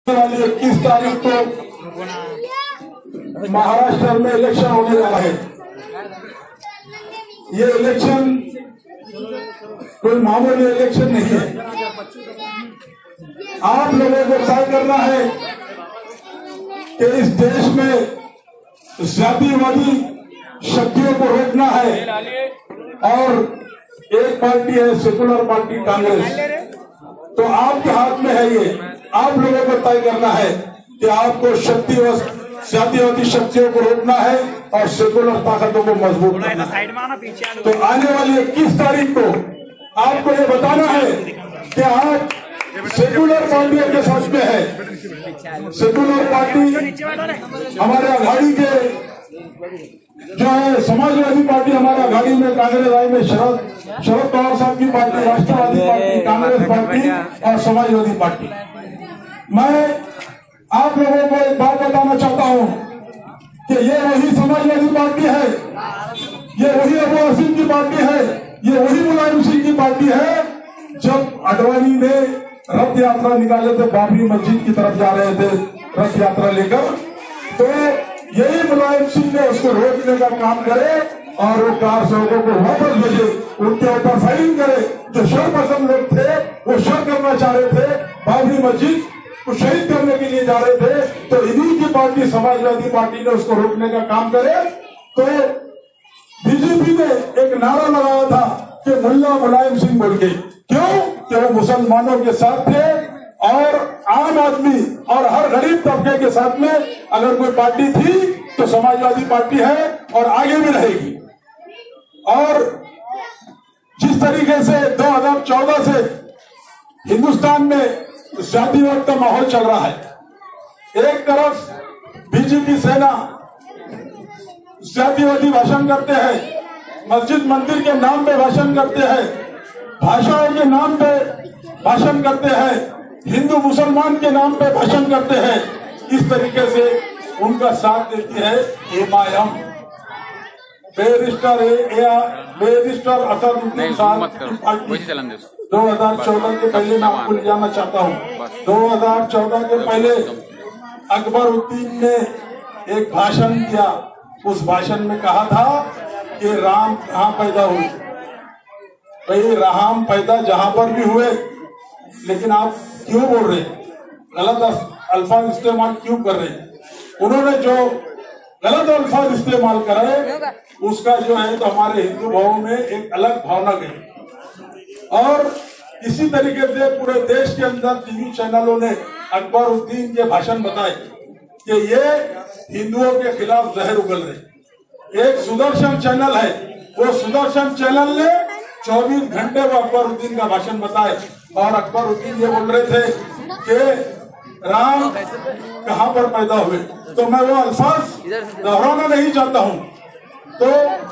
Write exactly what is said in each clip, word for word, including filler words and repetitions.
वाली इक्कीस तारीख को महाराष्ट्र में इलेक्शन होने जा रहा है। ये इलेक्शन कोई मामूली इलेक्शन नहीं है। आप लोगों को तय करना है कि इस देश में जातिवादी शक्तियों को रोकना है और एक पार्टी है सेकुलर पार्टी कांग्रेस। तो आपके हाथ में है ये, आप लोगों को तय करना है कि आपको शक्ति व जातिवादी शक्तियों को रोकना है और सेकुलर ताकतों को मजबूत करना है। तो आने वाली इक्कीस तारीख को आपको ये बताना है कि आप सेकुलर पार्टियों के साथ में है। सेकुलर पार्टी हमारे अघाड़ी के जो है समाजवादी पार्टी हमारे अघाड़ी में कांग्रेस आई में शरद शरद पवार साहब की party, Rashtrawadi party, Congress party और समाजवादी पार्टी। मैं आप लोगों को एक बात बताना चाहता हूं कि ये वही समाजवादी पार्टी है, ये वही अबू आसिम की पार्टी है, ये वही मुलायम सिंह की पार्टी है। जब अडवाणी ने रथ यात्रा निकाले थे, बाबरी मस्जिद की तरफ जा रहे थे रथ यात्रा लेकर, तो यही मुलायम सिंह ने उसको रोकने का काम करे और वो कार सड़कों को वापस भेजे, उनके ऊपर फायरिंग करे। जो शरपसंद लोग थे वो शर करना चाह रहे थे, बाबरी मस्जिद को शहीद करने के लिए जा रहे थे, तो इन्हीं की पार्टी समाजवादी पार्टी ने उसको रोकने का काम करे। तो बीजेपी ने एक नारा लगाया था कि मुल्ला मुलायम सिंह बोल के, क्यों कि वो मुसलमानों के साथ थे और आम आदमी और हर गरीब तबके के साथ में अगर कोई पार्टी थी तो समाजवादी पार्टी है और आगे भी रहेगी। और जिस तरीके से दो हजार चौदह से हिंदुस्तान में जातिवाद का माहौल चल रहा है, एक तरफ बीजेपी सेना जातिवादी भाषण करते हैं, मस्जिद मंदिर के नाम पे भाषण करते हैं, भाषाओं के नाम पे भाषण करते हैं, हिंदू मुसलमान के नाम पे भाषण करते हैं। इस तरीके से उनका साथ देती है एमआईएम। बैरिस्टर बैरिस्टर असदुद्दीन साहब दो हजार चौदह के पहले मैं आपको ले जाना चाहता हूँ। दो हजार चौदह के पहले अकबरुद्दीन ने एक भाषण दिया। उस भाषण में कहा था कि राम कहाँ पैदा हुए। भाई राम पैदा जहां पर भी हुए, लेकिन आप क्यों बोल रहे हैं, गलत अल्फाज इस्तेमाल क्यों कर रहे हैं? उन्होंने जो गलत अल्फाज इस्तेमाल करे उसका जो है तो हमारे हिंदू भावों में एक अलग भावना गई। और इसी तरीके से पूरे देश के अंदर टीवी चैनलों ने अकबरुद्दीन के भाषण बताए कि ये हिंदुओं के खिलाफ जहर उगल रहे। एक सुदर्शन चैनल है, वो सुदर्शन चैनल ने चौबीस घंटे वो अकबरुद्दीन का भाषण बताए और अकबरुद्दीन ये बोल रहे थे कि राम कहां पर पैदा हुए। तो मैं वो अल्फाज दोहराना नहीं चाहता हूं। तो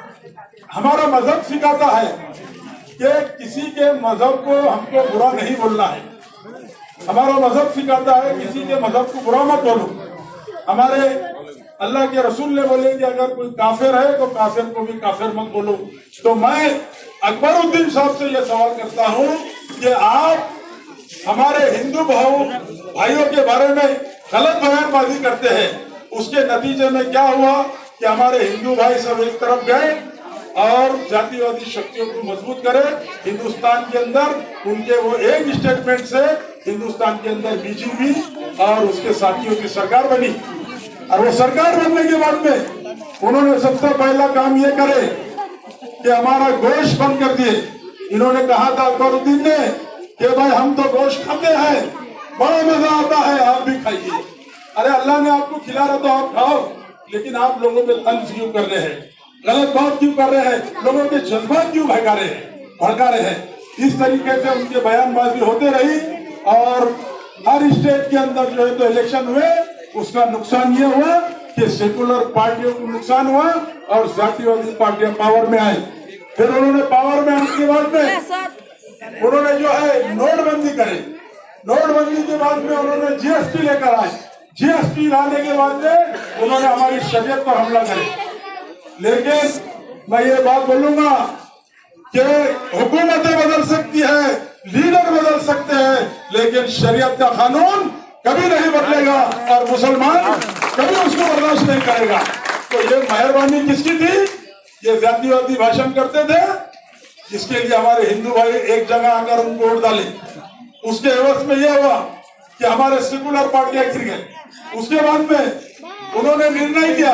हमारा मजहब सिखाता है कि किसी के मजहब को हमको बुरा नहीं बोलना है। हमारा मजहब सिखाता है किसी के मजहब को बुरा मत बोलो। हमारे अल्लाह के रसूल ने बोले कि अगर कोई काफिर है तो काफिर को भी काफिर मत बोलो। तो मैं अकबरुद्दीन साहब से यह सवाल करता हूं कि आप हमारे हिंदू भाव भाइयों के बारे में गलत बयानबाजी करते हैं, उसके नतीजे में क्या हुआ कि हमारे हिंदू भाई सब एक तरफ गए और जातिवादी शक्तियों को मजबूत करे। हिंदुस्तान के अंदर उनके वो एक स्टेटमेंट से हिंदुस्तान के अंदर बीजेपी और उसके साथियों की सरकार बनी। और वो सरकार बनने के बाद में उन्होंने सबसे पहला काम ये करे कि हमारा गोश्त बंद कर दिए। इन्होंने कहा था अकबरुद्दीन ने कि भाई हम तो गोश्त खाते हैं, बड़ा मजा आता है, आप भी खाइए। अरे अल्लाह ने आपको खिला रहा तो आप खाओ, लेकिन आप लोगों पे तंज क्यों कर रहे हैं, गलत बात क्यों कर रहे हैं, लोगों के जज्बात क्यों भड़का रहे हैं भड़का रहे हैं इस तरीके से उनके बयानबाजी होते रही और हर स्टेट के अंदर जो है तो इलेक्शन हुए। उसका नुकसान ये हुआ कि सेकुलर पार्टियों को नुकसान हुआ और जातिवादी पार्टियां पावर में आई। फिर उन्होंने पावर में आने के बाद में उन्होंने जो है नोटबंदी करे। नोटबंदी के बाद में उन्होंने जीएसटी लेकर आए। जीएसटी लाने के बाद में उन्होंने हमारी शरीयत पर हमला करे। लेकिन मैं ये बात बोलूंगा कि हुकूमतें बदल सकती है, लीडर बदल सकते हैं, लेकिन शरीयत का कानून कभी नहीं बदलेगा और मुसलमान कभी उसको बर्दाश्त नहीं करेगा। तो ये मेहरबानी किसकी थी? ये जातिवादी भाषण करते थे, जिसके लिए हमारे हिंदू भाई एक जगह आकर उनको वोट डाले। उसके एवज में यह हुआ कि हमारे सेकुलर पार्टियां गिर गए। उसके बाद में उन्होंने निर्णय किया,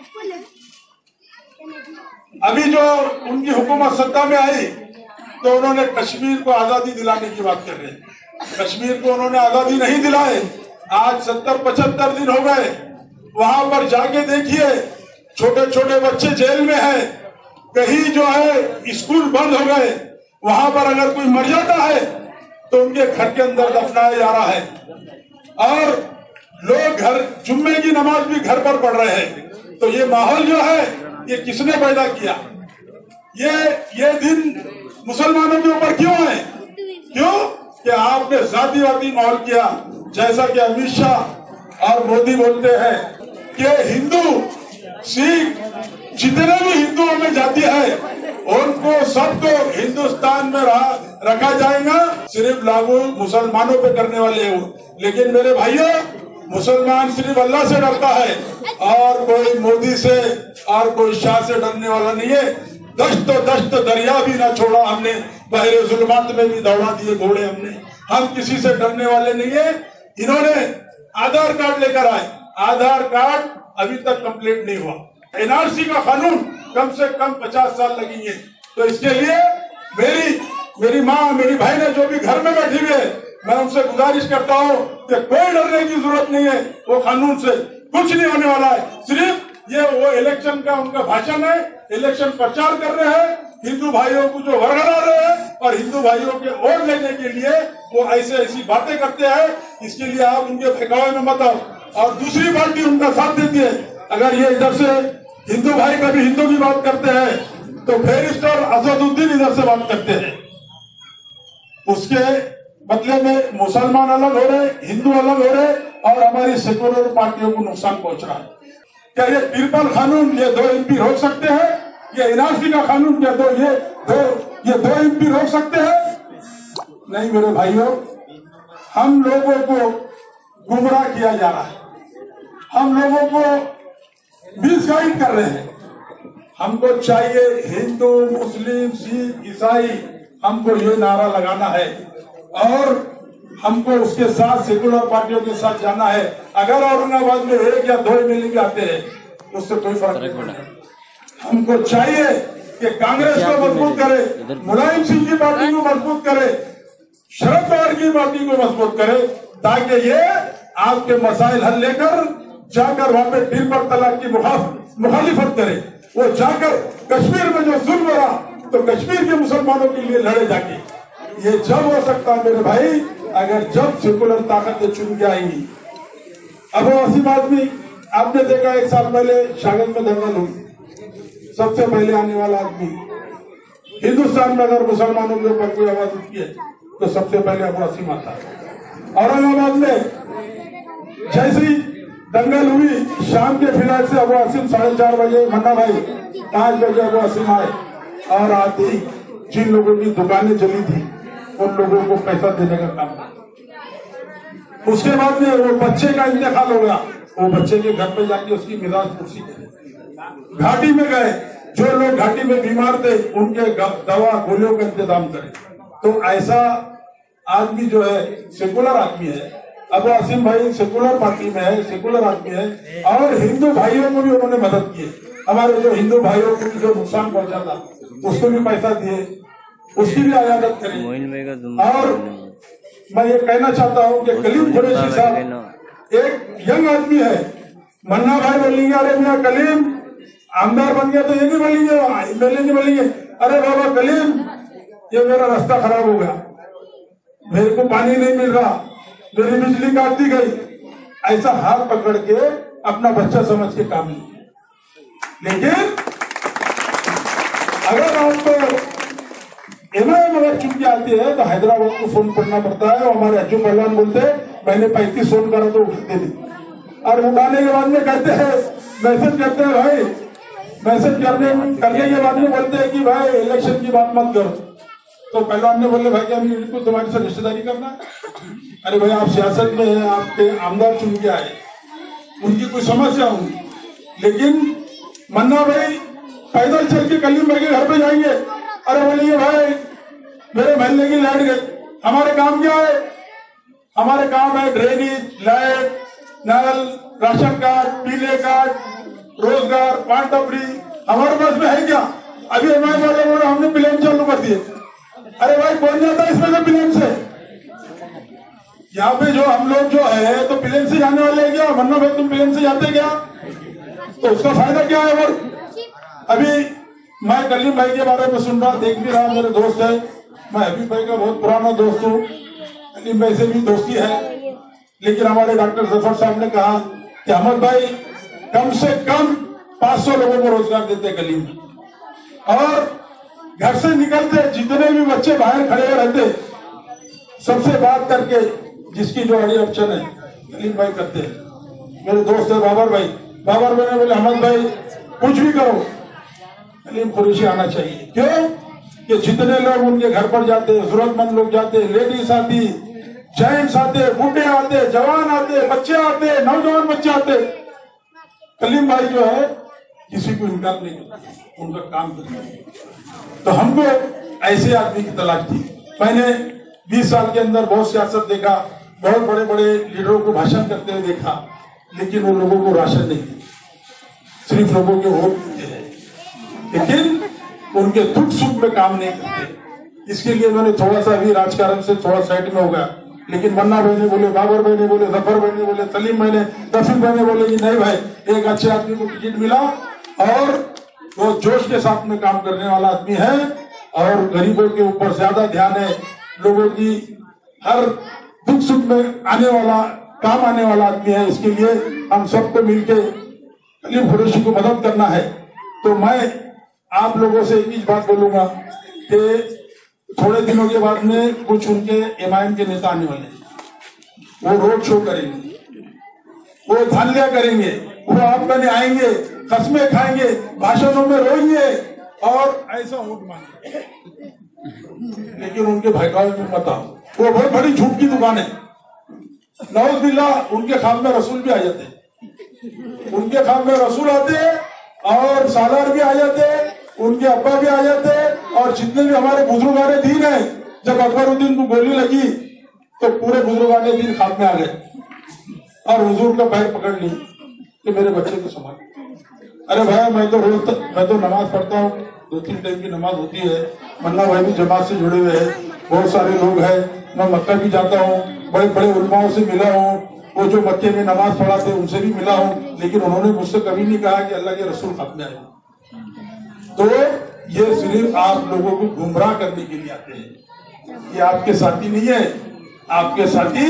अभी जो उनकी हुकूमत सत्ता में आई तो उन्होंने कश्मीर को आजादी दिलाने की बात कर रहे हैं। कश्मीर को उन्होंने आजादी नहीं दिलाए। आज सत्तर पचहत्तर दिन हो गए, वहां पर जाके देखिए, छोटे छोटे बच्चे जेल में हैं, कहीं जो है स्कूल बंद हो गए। वहां पर अगर कोई मर जाता है तो उनके घर के अंदर दफनाया जा रहा है, और लोग घर जुम्मे की नमाज भी घर पर पढ़ रहे हैं। तो ये माहौल जो है ये किसने पैदा किया? ये ये दिन मुसलमानों के ऊपर क्यों है? क्यों कि आपने जातिवादी माहौल किया। जैसा कि अमित शाह और मोदी बोलते हैं कि हिंदू सिख जितने भी हिंदुओं में जाति है उनको सबको हिंदुस्तान में रखा जाएगा, सिर्फ लागू मुसलमानों पे करने वाले हो। लेकिन मेरे भाइयों, मुसलमान सिर्फ अल्लाह से डरता है और कोई मोदी से और कोई शाह से डरने वाला नहीं है। दश्त दश्त दरिया भी ना छोड़ा हमने, बहरे जुल्मात में भी दौड़ा दिए घोड़े हमने। हम किसी से डरने वाले नहीं है। इन्होंने आधार कार्ड लेकर आए, आधार कार्ड अभी तक कंप्लीट नहीं हुआ। एनआरसी का कानून कम से कम पचास साल लगेंगे। तो इसके लिए मेरी मेरी माँ मेरी भाई ने जो भी घर में बैठी हुई है, मैं उनसे गुजारिश करता हूँ कि कोई डरने की जरूरत नहीं है। वो कानून से कुछ नहीं होने वाला है। सिर्फ ये वो इलेक्शन का उनका भाषण है, इलेक्शन प्रचार कर रहे हैं, हिंदू भाइयों को जो वर्गला रहे हैं और हिंदू भाइयों के वोट लेने के लिए वो ऐसे ऐसी बातें करते हैं। इसके लिए आप उनके बहकावे में मत आओ। और दूसरी पार्टी उनका साथ देती है। अगर ये इधर से हिंदू भाई कभी हिंदू की बात करते हैं तो बैरिस्टर असदुद्दीन इधर से बात करते हैं। उसके बदले में मुसलमान अलग हो रहे, हिंदू अलग हो रहे और हमारी सेकुलर पार्टियों को नुकसान पहुंच रहा है। क्या ये ट्रिपल कानून ये दो एमपी रोक सकते हैं? ये एनआरसी का कानून क्या दो ये दो ये दो एमपी रोक सकते हैं? नहीं मेरे भाइयों, हम लोगों को गुमराह किया जा रहा है, हम लोगों को मिसगाइड कर रहे हैं। हमको चाहिए हिंदू मुस्लिम सिख ईसाई, हमको ये नारा लगाना है और हमको उसके साथ सेकुलर पार्टियों के साथ जाना है। अगर औरंगाबाद में एक या दो एमएलए भी आते हैं उससे कोई फर्क नहीं पड़ेगा। हमको चाहिए कि कांग्रेस को मजबूत करे, मुलायम सिंह की पार्टी को मजबूत करे, शरद पवार की पार्टी को मजबूत करे, ताकि ये आपके मसाइल हल लेकर जाकर वहां पे ट्रिपल तलाक की मुखालिफत करे। वो जाकर कश्मीर में जो जुल्म हो रहा तो कश्मीर के मुसलमानों के लिए लड़े जाके। ये जब हो सकता है मेरे भाई, अगर जब सेकुलर ताकतें चुन के आएंगी। अब वो असीम आदमी आपने देखा, एक साल पहले शागल में दंगल हुई, सबसे पहले आने वाला आदमी हिंदुस्तान में अगर मुसलमानों के ऊपर कोई आवाज उठती है तो सबसे पहले अबू असीम आता है। औरंगाबाद में जैसी दंगल हुई, शाम के फ्लाइट से अबू असीम साढ़े चार बजे मन्ना भाई पांच बजे अबू असीम आए और आते ही जिन लोगों की दुकानें चली थी उन लोगों को पैसा देने का काम किया। उसके बाद में वो बच्चे का इंतकाल हो गया, वो बच्चे के घर पे जाके उसकी मिजाज कुर्सी करे। घाटी में गए, जो लोग घाटी में बीमार थे उनके दवा गोलियों का इंतजाम करे। तो ऐसा आदमी जो है सेकुलर आदमी है, अबू असीम भाई सेकुलर पार्टी में है, सेकुलर आदमी है और हिंदू भाइयों को भी उन्होंने मदद की। हमारे जो हिंदू भाइयों को जो नुकसान पहुंचा था उसको भी पैसा दिए, उसकी भी आयादत करी। और मैं ये कहना चाहता हूँ कि कलीम कुरैशी साहब एक यंग आदमी है। मन्ना भाई बोलेंगे अरे भैया कलीम आमदार बन गया तो ये नहीं बोलेंगे, एमएलए नहीं बोलेंगे अरे बाबा कलीम ये मेरा रास्ता खराब हो गया, मेरे को पानी नहीं मिल रहा, मेरी बिजली काट दी गई। ऐसा हाथ पकड़ के अपना बच्चा समझ के काम नहीं। लेकिन अगर आपको एमआईएम अगर चुन के आती है तो हैदराबाद को फोन करना पड़ता है। और हमारे अज्जू पहलवान बोलते हैं मैंने पैंतीस फोन करा तो उठाते नहीं, और उठाने के बाद में कहते हैं मैसेज करते हैं भाई मैसेज करने करने के बाद में बोलते हैं कि भाई इलेक्शन की बात मत करो। तो पहलवान ने बोले भाई अभी इनको तुम्हारे से रिश्तेदारी करना है। अरे भाई आप सियासत में हैं, आपके आमदार चुन के आए, उनकी कोई समस्या होगी, लेकिन मन्ना भाई पैदल चल के कलीम भाई के घर पे जाएंगे। अरे बोलेंगे भाई मेरे महल्ले की लाइट गई, हमारे काम क्या है? हमारे काम है ड्रेनेज, लाइट, नल, राशन कार्ड, पीले कार्ड, रोजगार, पान टपरी, हमारे पास में है क्या? अभी हमारे वाले बोले हमने प्लेन चालू कर दिए। अरे भाई कौन जाता है इसमें से प्लेन से? यहाँ पे जो हम लोग जो है तो प्लेन से जाने वाले हैं क्या? वरना भाई तुम प्लेन से जाते क्या? तो उसका फायदा क्या है? और अभी मैं कलीम भाई के बारे में सुन रहा, देख भी रहा, मेरे दोस्त है, मैं हबीब भाई का बहुत पुराना दोस्त हूँ, कलीम भाई से भी दोस्ती है। लेकिन हमारे डॉक्टर जफर साहब ने कहा कि अहमद भाई कम से कम पांच सौ लोगों को रोजगार देते कलीम में, और घर से निकलते जितने भी बच्चे बाहर खड़े रहते सबसे बात करके जिसकी जो अड़ी अड़चन है कलीम भाई करते हैं। मेरे दोस्त है बाबर भाई, बाबर भाई ने बोले अहमद भाई कुछ भी करो कलीम कुरैशी आना चाहिए। क्यों कि जितने लोग उनके घर पर जाते, जरूरतमंद लोग जाते, लेडीज आती, जेंट्स आते, बूढ़े आते, जवान आते, बच्चे आते, नौजवान बच्चे आते, कलीम भाई जो है किसी को इनकार नहीं करते, उनका काम करते हैं। तो हमको ऐसे आदमी की तलाश थी। मैंने बीस साल के अंदर बहुत सियासत देखा, बहुत बड़े बड़े लीडरों को भाषण करते हुए देखा, लेकिन वो लोगों को राशन नहीं देते, सिर्फ लोगों के वोट देते हैं, लेकिन उनके दुख सुख में काम नहीं करते। इसके लिए मैंने थोड़ा सा भी राजकारण से थोड़ा साइड में हो गया। लेकिन मन्ना भाई ने बोले, बाबर भाई ने बोले, जफर भाई ने बोले, सलीम भाई ने, रफीक भाई ने बोले कि नहीं भाई एक अच्छे आदमी को टिकट मिला और वो जोश के साथ में काम करने वाला आदमी है और गरीबों के ऊपर ज्यादा ध्यान है, लोगों की हर दुख सुख में आने वाला काम आने वाला आदमी है। इसके लिए हम सबको मिलके कलीम कुरैशी को मदद करना है। तो मैं आप लोगों से एक ही बात बोलूंगा कि थोड़े दिनों के बाद में कुछ उनके एमआईएम के नेता आने वाले हैं, वो रोड शो करेंगे, वो धांधलियां करेंगे, वो आप करने आएंगे, कस्में खाएंगे, भाषणों में रोएंगे और ऐसा वोट मांगेंगे, लेकिन उनके भड़कावे में मत आओ। वो बहुत बड़ी झूठ की दुकान है। नौजुबिल्ला उनके खाम में रसूल भी आ जाते, उनके खाम में रसूल आते और सालार भी आ जाते, उनके अब्बा भी आ जाते, और जितने भी हमारे बुजुर्गाने दीन है, जब अकबरुद्दीन को गोली लगी तो पूरे बुजुर्गाने दीन खाम में आ गए और हुजूर का पैर पकड़ ली कि मेरे बच्चे को संभाल। अरे भाई मैं तो रोज मैं तो नमाज पढ़ता हूँ, दो तीन टाइम की नमाज होती है, मन्ना भाई भी जमात से जुड़े हुए हैं, बहुत सारे लोग हैं, मैं मक्का भी जाता हूँ, बड़े बड़े उलमाओं से मिला हूँ, वो जो मक्के में नमाज पढ़ाते उनसे भी मिला हूँ, लेकिन उन्होंने मुझसे कभी नहीं कहा कि अल्लाह के रसूल खाम में आए। तो ये सिर्फ आप लोगों को गुमराह करने के लिए आते हैं, ये आपके साथी नहीं है। आपके साथी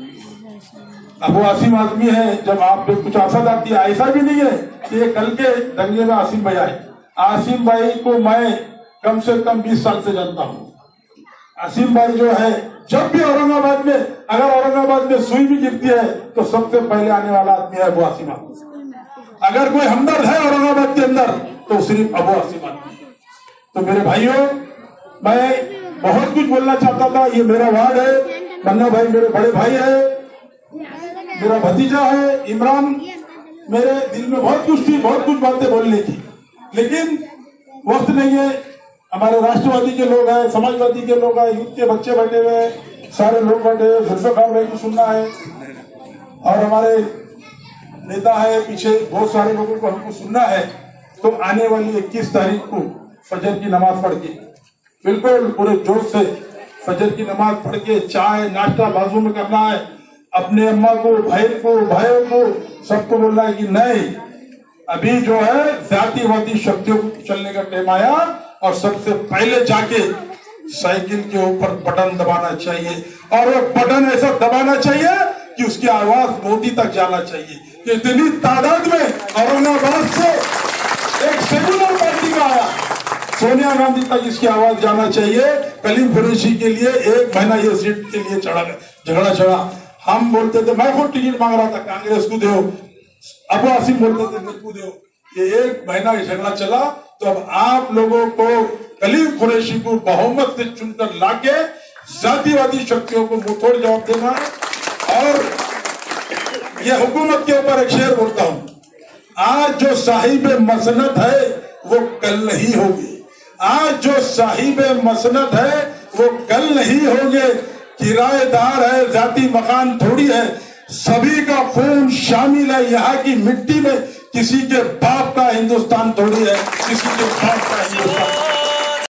अबू आसिम आदमी है, जब आप पे कुछ आफत आती है, ऐसा भी नहीं है कि ये कल के दंगे में आसिम भाई आए। आसिम भाई को मैं कम से कम बीस साल से जानता हूँ। आसिम भाई जो है जब भी औरंगाबाद में, अगर औरंगाबाद में सुई भी गिरती है तो सबसे पहले आने वाला आदमी है अबू आसिम आदमी। अगर कोई हमदर्द है औरंगाबाद के अंदर तो सिर्फ अबू आसिम आदमी। तो मेरे भाइयों, मैं बहुत कुछ बोलना चाहता था, ये मेरा वार्ड है, मन्ना भाई मेरे बड़े भाई है, मेरा भतीजा है इमरान, मेरे दिल में बहुत कुछ थी, बहुत कुछ बातें बोलने की, लेकिन वक्त नहीं है। हमारे राष्ट्रवादी के लोग हैं, समाजवादी के लोग हैं, यूथ के बच्चे बैठे हुए हैं, सारे लोग बैठे हुए, जुल्फिकार भाई को सुनना है और हमारे नेता है पीछे, बहुत सारे लोगों को हमको सुनना है। तो आने वाली इक्कीस तारीख को फजर की नमाज पढ़ के बिल्कुल पूरे जोश से फजर की नमाज पढ़ के चाय नाश्ता बाजू में करना है। अपने अम्मा को, भाई को, भाइयों को, सबको बोलना है कि नहीं, अभी जो है जातिवादी शक्तियों को चलने का टाइम आया और सबसे पहले जाके साइकिल के ऊपर बटन दबाना चाहिए और वो बटन ऐसा दबाना चाहिए कि उसकी आवाज मोदी तक जाना चाहिए कि इतनी तादाद में औरंगाबाद से एक सेकुलर पार्टी का आया, सोनिया गांधी तक इसकी आवाज जाना चाहिए। कलीम कुरैशी के लिए एक महीना ये सीट के लिए चढ़ा झगड़ा चढ़ा। हम बोलते थे, मैं खुद टिकट मांग रहा था कांग्रेस को दो, अबू आसिम बोलते थे मेरे को दो, ये एक महीना झगड़ा चला, तो अब आप लोगों को कलीम कुरैशी को बहुमत से चुनकर लाके जातिवादी शक्तियों को मुंहतोड़ जवाब देना है। और ये हुकूमत के ऊपर एक शेर बोलता हूं, आज जो साहिब मसनद है वो कल नहीं होगी, आज जो साहिब मसनद है वो कल नहीं होंगे। किराएदार है, जाति मकान थोड़ी है, सभी का खून शामिल है यहाँ की मिट्टी में। किसी के बाप का हिंदुस्तान थोड़ी है, किसी के बाप का हिंदुस्तान